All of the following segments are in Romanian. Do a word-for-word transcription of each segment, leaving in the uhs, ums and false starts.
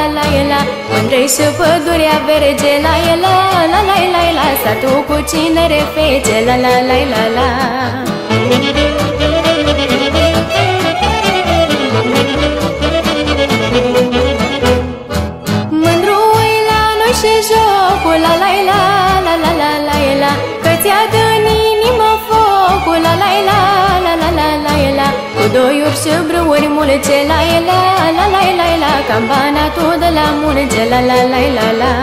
la la. Mândrei și pădurea verge, la la la la la la. Satul cu cinere fece, la la la la la. Mândru-i la noi și jocul, la la la la la la la la. Că ți-a dă-n inimă focul, la la la la la la la la. Cu doiuri și brâuri mulge, la la la la la la. Campanatul de la mulge, la la la la la.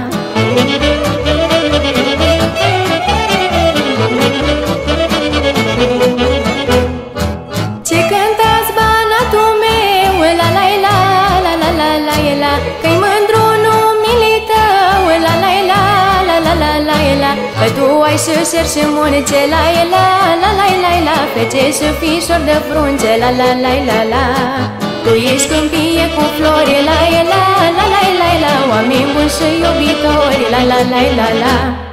Ce cântați banatul meu, la la la la la la la la. Că-i mândru numele tău, la la la la la la la la. Că tu ai și șer și mulge, la la la la la la. Fece și fișor de frunge, la la la la la. Tu ești câmpie cu flori, la la la la la la. Oameni buni și iubitori, la la la la la.